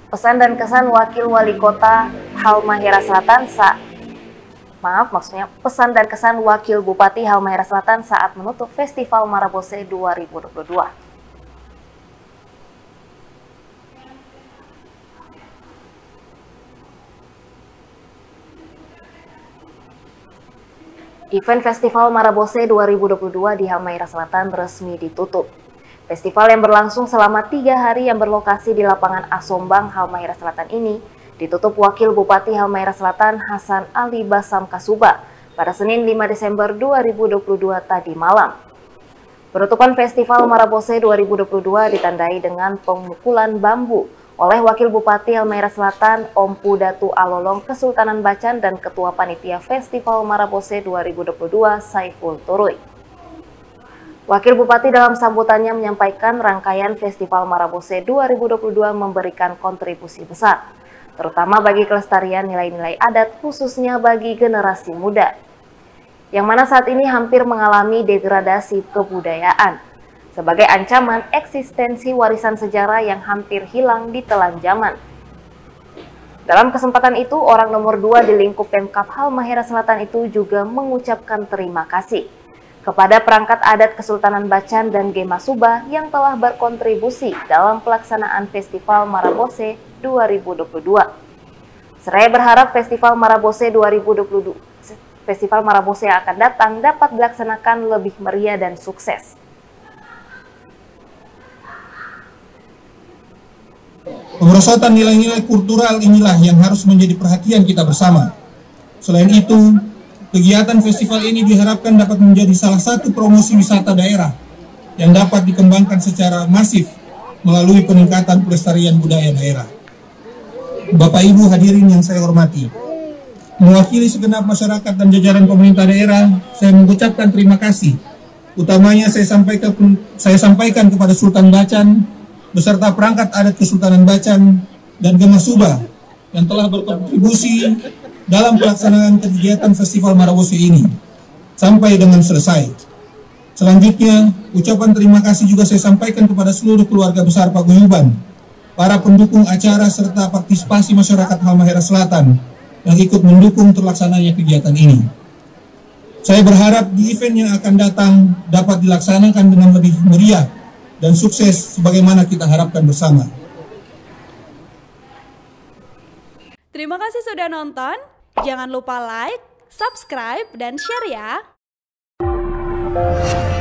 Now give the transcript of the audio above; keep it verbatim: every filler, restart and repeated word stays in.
Pesan dan kesan Wakil Wali Kota Halmahera Selatan saat Maaf, maksudnya pesan dan kesan Wakil Bupati Halmahera Selatan saat menutup Festival Marabose dua ribu dua puluh dua. Event Festival Marabose dua ribu dua puluh dua di Halmahera Selatan resmi ditutup. Festival yang berlangsung selama tiga hari yang berlokasi di lapangan Asombang, Halmahera Selatan ini ditutup Wakil Bupati Halmahera Selatan Hasan Ali Basam Kasuba pada Senin lima Desember dua ribu dua puluh dua tadi malam. Penutupan Festival Marabose dua ribu dua puluh dua ditandai dengan pemukulan bambu oleh Wakil Bupati Halmahera Selatan Ompu Datu Alolong Kesultanan Bacan dan Ketua Panitia Festival Marabose dua ribu dua puluh dua Saiful Turuy. Wakil Bupati dalam sambutannya menyampaikan rangkaian Festival Marabose dua ribu dua puluh dua memberikan kontribusi besar, terutama bagi kelestarian nilai-nilai adat khususnya bagi generasi muda, yang mana saat ini hampir mengalami degradasi kebudayaan, sebagai ancaman eksistensi warisan sejarah yang hampir hilang di telan zaman. Dalam kesempatan itu, orang nomor dua di lingkup Pemkab Halmahera Selatan itu juga mengucapkan terima kasih kepada perangkat adat Kesultanan Bacan dan Gema Suba yang telah berkontribusi dalam pelaksanaan Festival Marabose dua ribu dua puluh dua. Seraya berharap Festival Marabose dua ribu dua puluh dua, Festival Marabose yang akan datang dapat dilaksanakan lebih meriah dan sukses. Pemerosotan nilai-nilai kultural inilah yang harus menjadi perhatian kita bersama. Selain itu, kegiatan festival ini diharapkan dapat menjadi salah satu promosi wisata daerah yang dapat dikembangkan secara masif melalui peningkatan pelestarian budaya daerah. Bapak Ibu hadirin yang saya hormati, mewakili segenap masyarakat dan jajaran pemerintah daerah, saya mengucapkan terima kasih. Utamanya saya sampaikan, saya sampaikan kepada Sultan Bacan beserta perangkat adat Kesultanan Bacan dan Gema Suba yang telah berkontribusi dalam pelaksanaan kegiatan Festival Marabose ini sampai dengan selesai. Selanjutnya, ucapan terima kasih juga saya sampaikan kepada seluruh keluarga besar paguyuban, para pendukung acara serta partisipasi masyarakat Halmahera Selatan yang ikut mendukung terlaksananya kegiatan ini. Saya berharap di event yang akan datang dapat dilaksanakan dengan lebih meriah dan sukses sebagaimana kita harapkan bersama. Terima kasih sudah nonton. Jangan lupa like, subscribe, dan share ya!